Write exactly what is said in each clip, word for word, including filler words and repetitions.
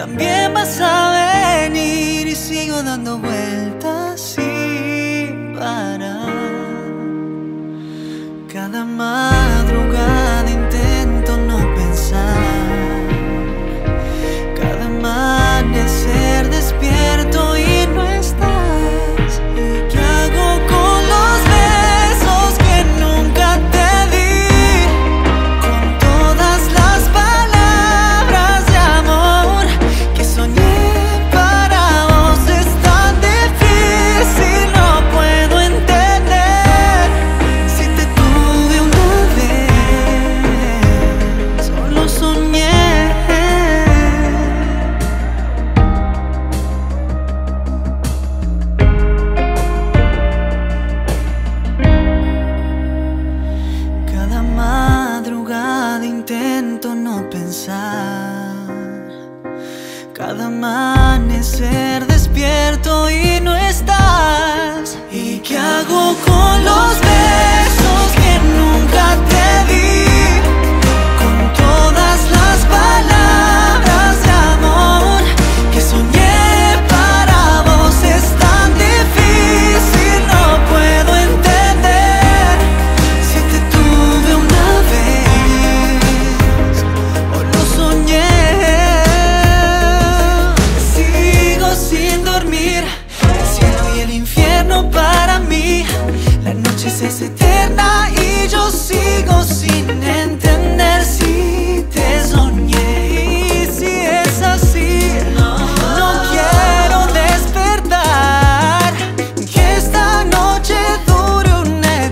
también vas a venir y sigo dando vueltas sin parar. Cada madrugada intento no pensar, cada amanecer despierto y no estás. ¿Y qué hago con los besos que nunca te di? Con todas las palabras de amor que soñé para vos. Es tan difícil, no puedo entender. Si te tuve una vez, solo soñé. Cada madrugada intento no pensar, cada amanecer despierto y no estás. ¿Y qué hago con los besos que nunca te di? Con todas las palabras de amor que soñé para vos. Es tan difícil, no puedo entender. Si te tuve una vez o lo soñé. Sigo sin dormir, el cielo y el infierno para mí. La noche se hace eterna y yo sigo sin entender. Si te soñé y si es así, no quiero despertar. Que esta noche dure una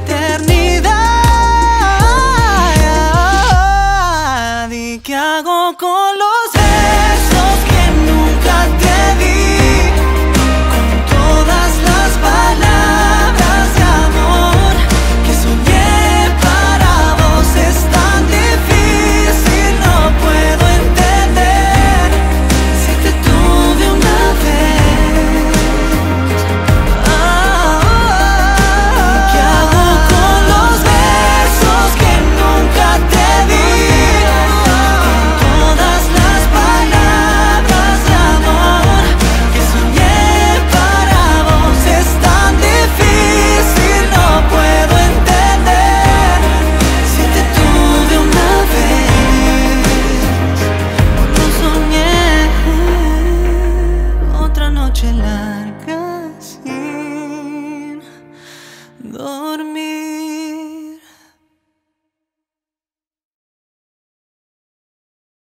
eternidad. ¿Y qué hago con los besos que nunca te di? Con todas las palabras de amor que soñé para vos. Es tan difícil, no puedo entender. Si te tuve una vez, ah, ¿qué hago con los besos que nunca te di? Con todas las palabras de amor que soñé para vos. Es tan difícil, no puedo entender. Si te tuve una vez o lo soñé. Otra noche larga sin dormir.